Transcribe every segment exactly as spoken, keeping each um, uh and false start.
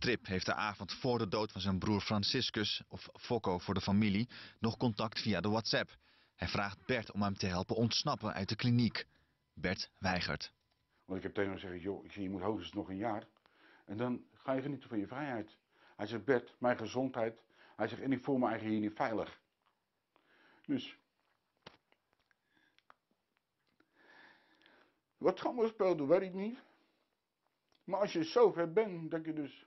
Trip heeft de avond voor de dood van zijn broer Franciscus, of Fokko voor de familie, nog contact via de WhatsApp. Hij vraagt Bert om hem te helpen ontsnappen uit de kliniek. Bert weigert. Want ik heb tegen hem gezegd, joh, ik zie, je moet hoogstens nog een jaar. En dan ga je genieten van je vrijheid. Hij zegt, Bert, mijn gezondheid. Hij zegt, en ik voel me eigenlijk hier niet veilig. Dus. Wat Gamma speelde, weet ik niet. Maar als je zo ver bent, dat je dus.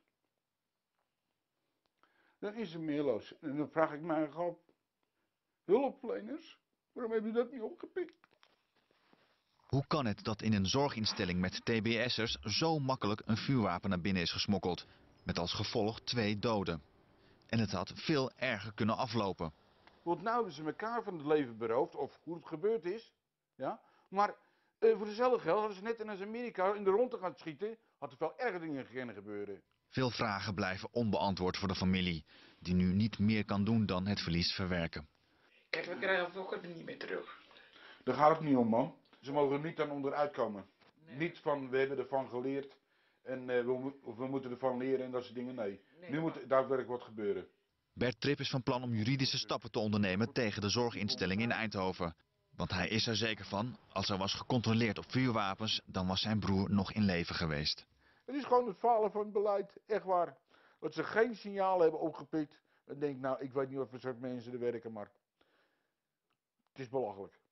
Dan is het meerloos. En dan vraag ik mij af. Hulpverleners, waarom heb je dat niet opgepikt? Hoe kan het dat in een zorginstelling met T B S'ers zo makkelijk een vuurwapen naar binnen is gesmokkeld? Met als gevolg twee doden. En het had veel erger kunnen aflopen. Want nou hebben ze elkaar van het leven beroofd, of hoe het gebeurd is. Ja? Maar uh, voor dezelfde geld hadden ze net in Amerika in de ronde gaan schieten, had er veel erger dingen kunnen gebeuren. Veel vragen blijven onbeantwoord voor de familie, die nu niet meer kan doen dan het verlies verwerken. Kijk, we krijgen Fokker er niet meer terug. Daar gaat het niet om, man. Ze mogen er niet aan onderuit komen. Nee. Niet van, we hebben ervan geleerd en uh, we, mo we moeten ervan leren en dat soort dingen. Nee, nee nu moet daadwerkelijk wat gebeuren. Bert Trip is van plan om juridische stappen te ondernemen tegen de zorginstelling in Eindhoven. Want hij is er zeker van, als er was gecontroleerd op vuurwapens, dan was zijn broer nog in leven geweest. Het is gewoon het falen van het beleid, echt waar. Dat ze geen signaal hebben opgepikt. Dan denk ik, nou, ik weet niet wat voor soort mensen er werken, maar het is belachelijk.